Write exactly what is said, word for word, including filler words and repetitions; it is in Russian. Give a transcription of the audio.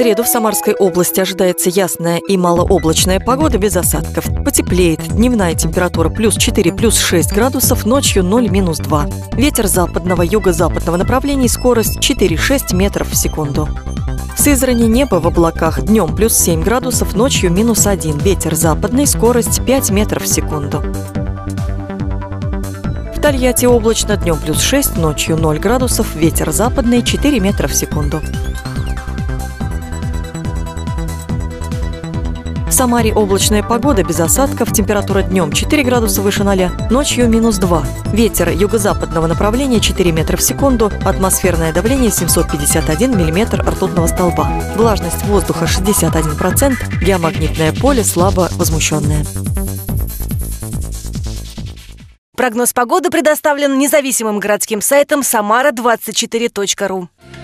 среду в Самарской области ожидается ясная и малооблачная погода без осадков. Потеплеет. Дневная температура плюс четыре, плюс шесть градусов, ночью ноль, минус два. Ветер западного, юго-западного направлений, скорость четыре-шесть метров в секунду. В Сызрани небо в облаках, днем плюс семь градусов, ночью минус один. Ветер западный, скорость пять метров в секунду. В Тольятти облачно, днем плюс шесть, ночью ноль градусов, ветер западный, четыре метра в секунду. В Самаре облачная погода без осадков, температура днем четыре градуса выше ноля, ночью минус два. Ветер юго-западного направления четыре метра в секунду, атмосферное давление семьсот пятьдесят один миллиметр ртутного столба. Влажность воздуха шестьдесят один процент, геомагнитное поле слабо возмущенное. Прогноз погоды предоставлен независимым городским сайтом самара двадцать четыре точка ру.